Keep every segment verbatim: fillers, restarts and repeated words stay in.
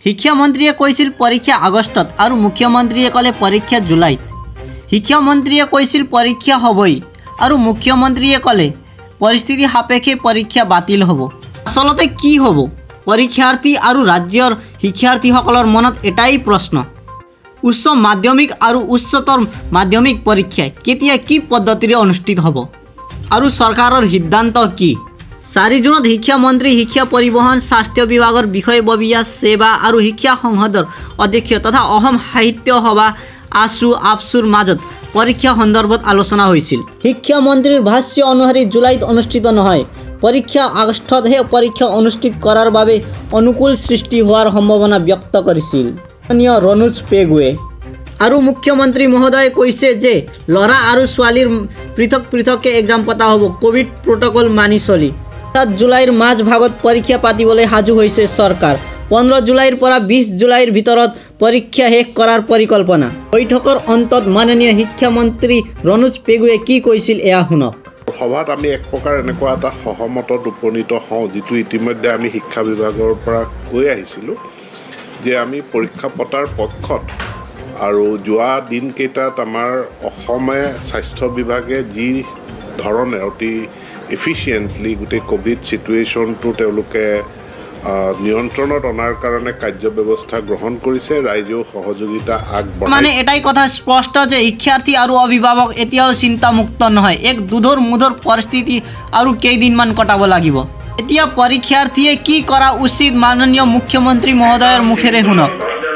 শিক্ষামন্ত্ৰীয়ে কৈছিল পৰীক্ষা আগষ্টত আৰু মুখ্যমন্ত্ৰীয়ে ক'লে পৰীক্ষা জুলাইত। শিক্ষামন্ত্ৰীয়ে কৈছিল পৰীক্ষা হ'বই আৰু মুখ্যমন্ত্ৰীয়ে ক'লে পৰিস্থিতি সাপেক্ষে পৰীক্ষা বাতিল হ'ব। আচলতে কি হ'ব? পৰীক্ষাৰ্থী আৰু ৰাজ্যৰ শিক্ষাৰ্থীসকলৰ মনত এটাই প্ৰশ্ন, উচ্চ মাধ্যমিক আৰু উচ্চতৰ মাধ্যমিক পৰীক্ষা কেতিয়া কি পদ্ধতিৰে অনুষ্ঠিত হ'ব আৰু চৰকাৰৰ সিদ্ধান্ত কি? চাৰি জুনত শিক্ষামন্ত্ৰী, শিক্ষা পৰিবহণ, স্বাস্থ্য বিভাগৰ বিষয়ববীয়া, সেৱা আৰু শিক্ষা সংসদৰ অধ্যক্ষ তথা অসম সাহিত্য সভা আছু আপছুৰ মাজত পৰীক্ষা সন্দৰ্ভত আলোচনা হৈছিল। শিক্ষামন্ত্ৰীৰ ভাষ্য অনুসৰি জুলাইত অনুষ্ঠিত নহয়, পৰীক্ষা আগষ্টতহে পৰীক্ষা অনুষ্ঠিত কৰাৰ বাবে অনুকূল সৃষ্টি হোৱাৰ সম্ভাৱনা ব্যক্ত কৰিছিল ৰণোজ পেগুৱে। আৰু মুখ্যমন্ত্ৰী মহোদয়ে কৈছে যে ল'ৰা আৰু ছোৱালীৰ পৃথক পৃথককৈ এক্সাম পতা হ'ব কোভিড প্ৰট'কল মানি চলি। সাত জুলাইৰ মাজ ভাগত পৰীক্ষা পাতিবলৈ সাজু হৈছে চৰকাৰ। পোন্ধৰ জুলাইৰ পৰা বিছ জুলাইৰ ভিতৰত পৰীক্ষা শেষ কৰাৰ পৰিকল্পনা। বৈঠকৰ অন্তত মাননীয় শিক্ষামন্ত্ৰী ৰণোজ পেগুৱে কি কৈছিল এয়া শুনক। সভাত আমি এক প্ৰকাৰ এনেকুৱা এটা সহমতত উপনীত হওঁ, যিটো ইতিমধ্যে আমি শিক্ষা বিভাগৰ পৰা কৈ আহিছিলোঁ যে আমি পৰীক্ষা পতাৰ পক্ষত। আৰু যোৱা দিনকেইটাত আমাৰ অসমে স্বাস্থ্য বিভাগে যি ধৰণে অতি এফিচিয়েণ্টলি গোটেই ক'ভিড ছিটুৱেশ্যনটো তেওঁলোকে নিয়ন্ত্ৰণত অনাৰ কাৰণে কাৰ্যব্যৱস্থা গ্ৰহণ কৰিছে, ৰাইজেও সহযোগিতা আগবঢ়ায়। মানে এটাই কথা স্পষ্ট যে শিক্ষাৰ্থী আৰু অভিভাৱক এতিয়াও চিন্তামুক্ত নহয়। এক দুধৰ মুধৰ পৰিস্থিতি আৰু কেইদিনমান কটাব লাগিব। এতিয়া পৰীক্ষাৰ্থীয়ে কি কৰা উচিত মাননীয় মুখ্যমন্ত্ৰী মহোদয়ৰ মুখেৰে শুনক।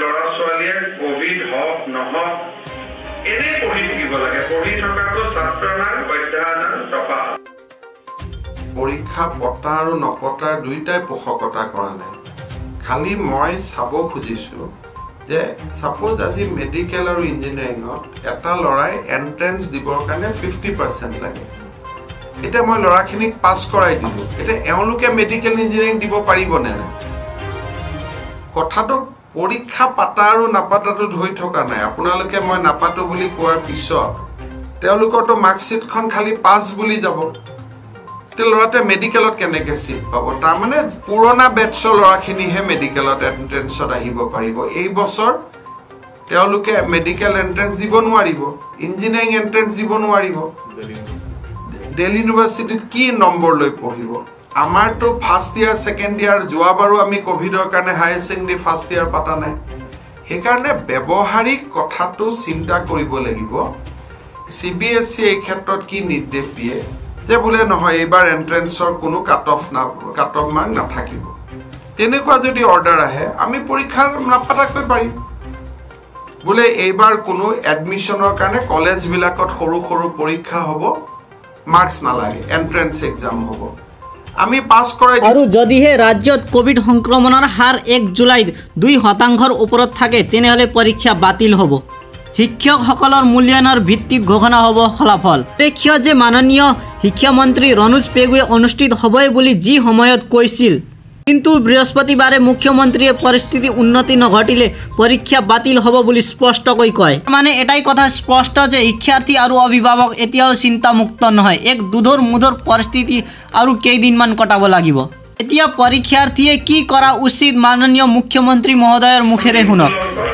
পৰীক্ষা পতা আৰু নপতাৰ দুইটাই পোষকতা কৰা নাই। খালি মই চাব খুজিছোঁ যে ছাপ'জ আজি মেডিকেল আৰু ইঞ্জিনিয়াৰিঙত এটা ল'ৰাই এণ্ট্ৰেঞ্চ দিবৰ কাৰণে ফিফটি পাৰ্চেণ্ট লাগে। এতিয়া মই ল'ৰাখিনিক পাছ কৰাই দিলোঁ, এতিয়া এওঁলোকে মেডিকেল ইঞ্জিনিয়াৰিং দিব পাৰিবনে নাই? কথাটো পৰীক্ষা পাতা আৰু নাপাতাটোত হৈ থকা নাই। আপোনালোকে মই নাপাতো বুলি কোৱাৰ পিছত তেওঁলোকৰতো মাৰ্কশ্বিটখন খালি পাছ বুলি যাব। ল'ৰাটোৱে মেডিকেলত কেনেকৈ চিট পাব? তাৰমানে পুৰণা বেটছৰ ল'ৰাখিনিহে মেডিকেলত এণ্ট্ৰেঞ্চত আহিব পাৰিব। এই বছৰ তেওঁলোকে মেডিকেল এণ্ট্ৰেঞ্চ দিব নোৱাৰিব, ইঞ্জিনিয়াৰিং এণ্ট্ৰেঞ্চ দিব নোৱাৰিব। দিল্লী ইউনিভাৰ্চিটিত কি নম্বৰ লৈ পঢ়িব? আমাৰতো ফাৰ্ষ্ট ইয়াৰ ছেকেণ্ড ইয়াৰ যোৱাবাৰো আমি ক'ভিডৰ কাৰণে হায়াৰ ছেকেণ্ডেৰী ফাৰ্ষ্ট ইয়াৰ পতা নাই। সেইকাৰণে ব্যৱহাৰিক কথাটো চিন্তা কৰিব লাগিব। চি বি এছ চি এই ক্ষেত্ৰত কি নিৰ্দেশ দিয়ে যে বোলে নহয় এইবাৰ এণ্ট্ৰেঞ্চৰ কোনো কাট অফ না কাট অফ মাৰ্ক নাথাকিব। তেনেকুৱা যদি অৰ্ডাৰ আহে আমি পৰীক্ষা নাপাতাকৈ পাৰিম। বোলে এইবাৰ কোনো এডমিশ্যনৰ কাৰণে কলেজবিলাকত সৰু সৰু পৰীক্ষা হ'ব, মাৰ্কছ নালাগে, এণ্ট্ৰেঞ্চ এক্সাম হ'ব, আমি পাছ কৰাই। আৰু যদিহে ৰাজ্যত ক'ভিড সংক্ৰমণৰ হাৰ এক জুলাইত দুই শতাংশৰ ওপৰত থাকে তেনেহ'লে পৰীক্ষা বাতিল হ'ব। শিক্ষকসকলৰ মূল্যায়নৰ ভিত্তিত ঘোষণা হ'ব ফলাফল। উল্লেখ্য যে মাননীয় শিক্ষামন্ত্ৰী ৰণোজ পেগুৱে অনুষ্ঠিত হ'বই বুলি যি সময়ত কৈছিল, কিন্তু বৃহস্পতিবাৰে মুখ্যমন্ত্ৰীয়ে পৰিস্থিতি উন্নতি নঘটিলে পৰীক্ষা বাতিল হ'ব বুলি স্পষ্টকৈ কয়। মানে এটাই কথা স্পষ্ট যে শিক্ষাৰ্থী আৰু অভিভাৱক এতিয়াও চিন্তামুক্ত নহয়। এক দুধৰ মুধৰ পৰিস্থিতি আৰু কেইদিনমান কটাব লাগিব। এতিয়া পৰীক্ষাৰ্থীয়ে কি কৰা উচিত মাননীয় মুখ্যমন্ত্ৰী মহোদয়ৰ মুখেৰে শুনক।